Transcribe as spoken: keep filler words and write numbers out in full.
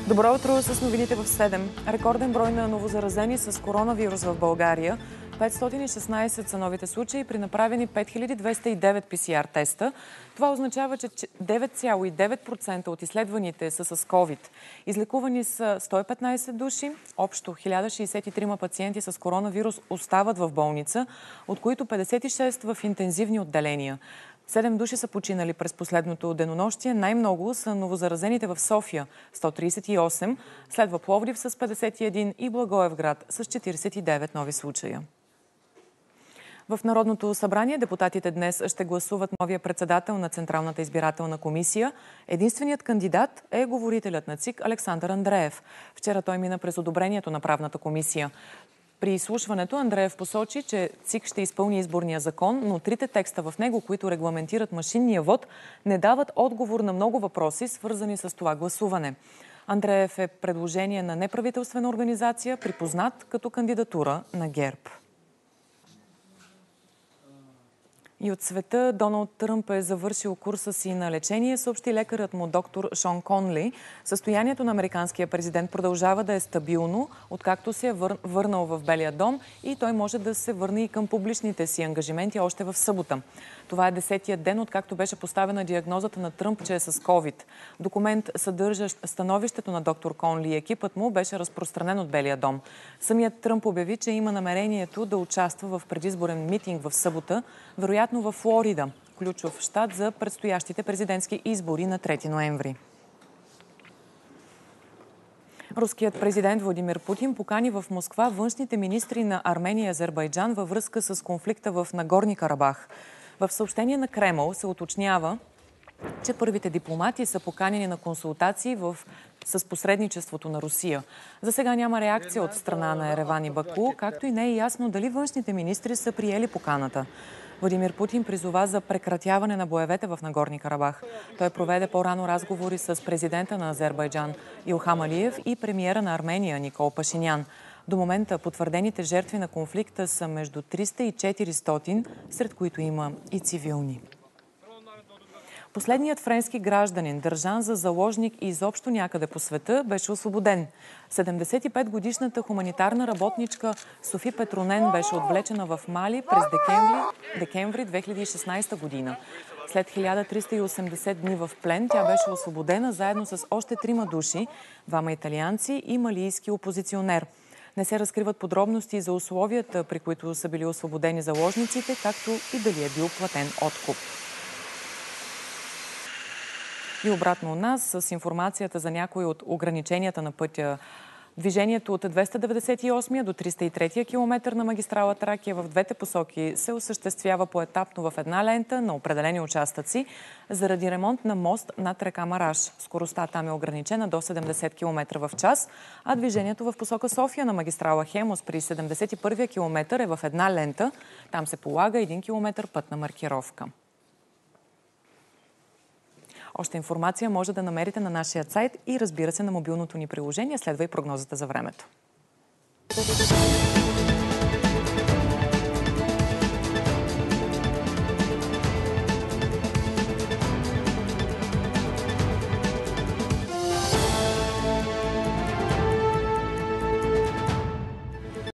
Добро утро с новините в седем. Рекорден брой на новозаразени с коронавирус в България. петстотин и шестнадесет са новите случаи при направени пет хиляди двеста и девет пи си ар теста. Това означава, че девет цяло и девет процента от изследваните са с COVID. Излекувани са сто и петнадесет души. Общо хиляда шестдесет и три пациенти с коронавирус остават в болница, от които петдесет и шест в интензивни отделения. Седем души са починали през последното денонощие. Най-много са новозаразените в София – сто тридесет и осем, следва Пловдив с петдесет и един и Благоевград с четиридесет и девет нови случая. В Народното събрание депутатите днес ще гласуват новия председател на Централната избирателна комисия. Единственият кандидат е говорителят на ЦИК Александър Андреев. Вчера той мина през одобрението на правната комисия. При изслушването Андреев посочи, че ЦИК ще изпълни изборния закон, но трите текста в него, които регламентират машинния вод, не дават отговор на много въпроси, свързани с това гласуване. Андреев е предложение на неправителствена организация, припознат като кандидатура на ГЕРБ. И от света Доналд Тръмп е завършил курса си на лечение, съобщи лекарът му доктор Шон Конли. Състоянието на американския президент продължава да е стабилно, откакто се е вър... върнал в Белия дом и той може да се върне и към публичните си ангажименти още в събота. Това е десетият ден, откакто беше поставена диагнозата на Тръмп, че е с COVID. Документ, съдържащ становището на доктор Конли и екипът му, беше разпространен от Белия дом. Самият Тръмп обяви, че има намерението да участва в предизборен митинг в събота, вероятно във Флорида, ключов щат за предстоящите президентски избори на трети ноември. Руският президент Владимир Путин покани в Москва външните министри на Армения и Азербайджан във връзка с конфликта в Нагорни Карабах. В съобщение на Кремъл се уточнява, че първите дипломати са поканени на консултации в... с посредничеството на Русия. За сега няма реакция от страна на Ереван и Баку, както и не е ясно дали външните министри са приели поканата. Владимир Путин призова за прекратяване на боевете в Нагорни Карабах. Той проведе по-рано разговори с президента на Азербайджан Илхам Алиев и премиера на Армения Никол Пашинян. До момента потвърдените жертви на конфликта са между триста и четиристотин, сред които има и цивилни. Последният френски гражданин, държан за заложник и изобщо някъде по света, беше освободен. седемдесет и пет годишната хуманитарна работничка Софи Петронен беше отвлечена в Мали през декември, декември две хиляди и шестнадесета година. След хиляда триста и осемдесет дни в плен тя беше освободена заедно с още трима души, двама италианци и малийски опозиционер. Не се разкриват подробности за условията, при които са били освободени заложниците, както и дали е бил платен откуп. И обратно от нас с информацията за някои от ограниченията на пътя. Движението от двеста деветдесет и осми до триста и трети километър на магистрала Тракия в двете посоки се осъществява поетапно в една лента на определени участъци заради ремонт на мост над река Мараш. Скоростта там е ограничена до седемдесет километра в час, а движението в посока София на магистрала Хемос при седемдесет и първи километър е в една лента. Там се полага един километър пътна маркировка. Още информация може да намерите на нашия сайт и разбира се на мобилното ни приложение. Следва и прогнозата за времето.